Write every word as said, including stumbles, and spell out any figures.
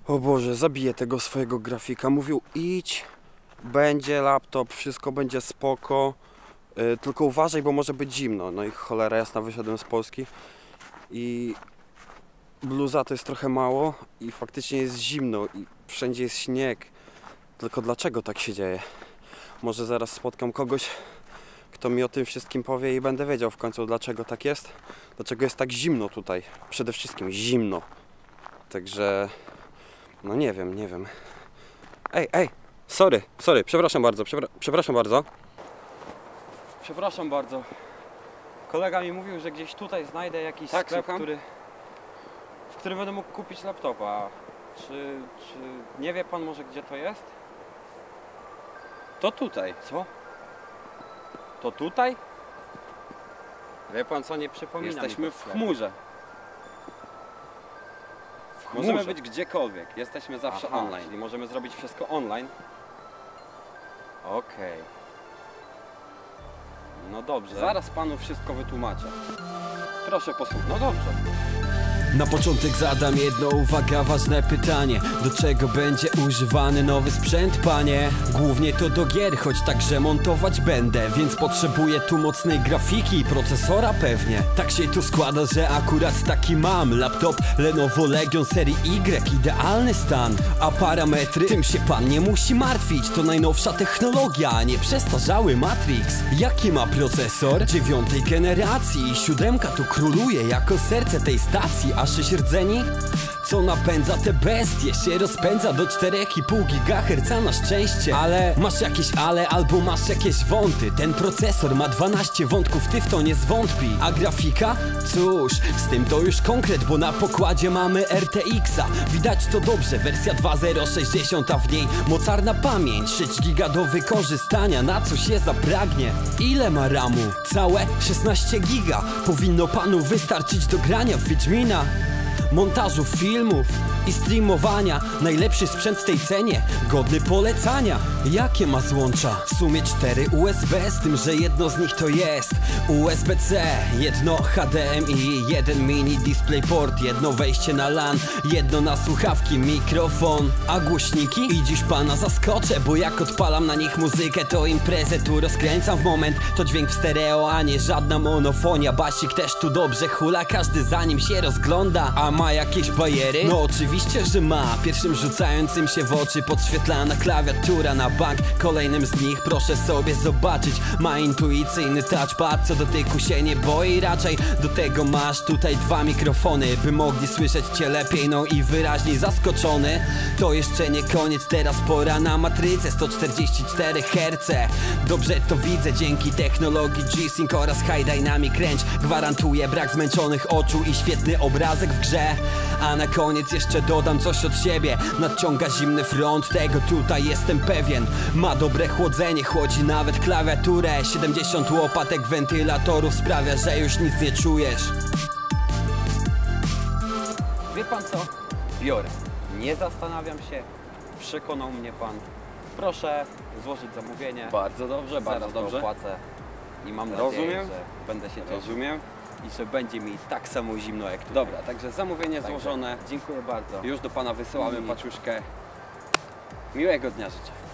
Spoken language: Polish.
O Boże, zabiję tego swojego grafika. Mówił, idź, będzie laptop, wszystko będzie spoko. Yy, tylko uważaj, bo może być zimno. No i cholera jasna, wyszedłem z Polski i bluza to jest trochę mało i faktycznie jest zimno i wszędzie jest śnieg. Tylko dlaczego tak się dzieje? Może zaraz spotkam kogoś, kto mi o tym wszystkim powie i będę wiedział w końcu, dlaczego tak jest. Dlaczego jest tak zimno tutaj. Przede wszystkim zimno. Także... no nie wiem, nie wiem. Ej, ej! Sorry, sorry, przepraszam bardzo, przepra przepraszam bardzo. Przepraszam bardzo. Kolega mi mówił, że gdzieś tutaj znajdę jakiś tak, sklep, słucham? który, w którym będę mógł kupić laptopa. Czy, czy nie wie pan może, gdzie to jest? To tutaj. Co? To tutaj? Wie pan co, nie przypomina Jesteśmy mi w sklepu. chmurze. W chmurze. Możemy być gdziekolwiek. Jesteśmy zawsze Aha, online. czyli możemy zrobić wszystko online. Okej. No dobrze. Zaraz panu wszystko wytłumaczę. Proszę posłuchać. No dobrze. Na początek zadam jedno, uwaga, ważne pytanie. Do czego będzie używany nowy sprzęt, panie? Głównie to do gier, choć także montować będę. Więc potrzebuję tu mocnej grafiki i procesora pewnie. Tak się tu składa, że akurat taki mam. Laptop Lenovo Legion serii Y, idealny stan. A parametry? Tym się pan nie musi martwić. To najnowsza technologia, a nie przestarzały Matrix. Jaki ma procesor? Dziewiątej generacji. Siódemka tu króluje jako serce tej stacji. A sześć rdzeni? Co napędza te bestie? Się rozpędza do czterech i pół gigaherca na szczęście. Ale masz jakieś ale albo masz jakieś wąty. Ten procesor ma dwanaście wątków, ty w to nie zwątpij. A grafika? Cóż, z tym to już konkret, bo na pokładzie mamy R T X-a. Widać to dobrze, wersja dwa zero sześćdziesiąt, a w niej mocarna pamięć, sześć giga do wykorzystania, na co się zapragnie. Ile ma ramu? Całe szesnaście giga. Powinno panu wystarczyć do grania w Wiedźmina, montażu filmów i streamowania. Najlepszy sprzęt w tej cenie, godny polecania. Jakie ma złącza? W sumie cztery U S B, z tym, że jedno z nich to jest U S B C, jedno H D M I, jeden mini DisplayPort, jedno wejście na LAN, jedno na słuchawki, mikrofon. A głośniki? I dziś pana zaskoczę, bo jak odpalam na nich muzykę, to imprezę tu rozkręcam w moment. To dźwięk w stereo, a nie żadna monofonia. Basik też tu dobrze hula, każdy za nim się rozgląda. A ma jakieś bariery? No oczywiście, że ma. Pierwszym rzucającym się w oczy podświetlana klawiatura na bank. Kolejnym z nich proszę sobie zobaczyć, ma intuicyjny touchpad, co dotyku się nie boi raczej. Do tego masz tutaj dwa mikrofony, by mogli słyszeć cię lepiej, no i wyraźniej. Zaskoczony? To jeszcze nie koniec, teraz pora na matrycę sto czterdzieści cztery herce. Dobrze to widzę dzięki technologii G-Sync oraz High Dynamic Range. Gwarantuje brak zmęczonych oczu i świetny obrazek w grze. A na koniec jeszcze dodam coś od siebie. Nadciąga zimny front, tego tutaj jestem pewien. Ma dobre chłodzenie, chłodzi nawet klawiaturę. siedemdziesiąt łopatek wentylatorów sprawia, że już nic nie czujesz. Wie pan co? Biorę. Nie zastanawiam się. Przekonał mnie pan. Proszę złożyć zamówienie. Bardzo dobrze, bardzo Zaraz to dobrze. opłacę. I mam nadzieję, Rozumiem. że będę się cieszył. Rozumiem. I że będzie mi tak samo zimno jak tu. Dobra, także zamówienie Także złożone. Dziękuję bardzo. Już do pana wysyłamy I- paczuszkę. Miłego dnia życzę.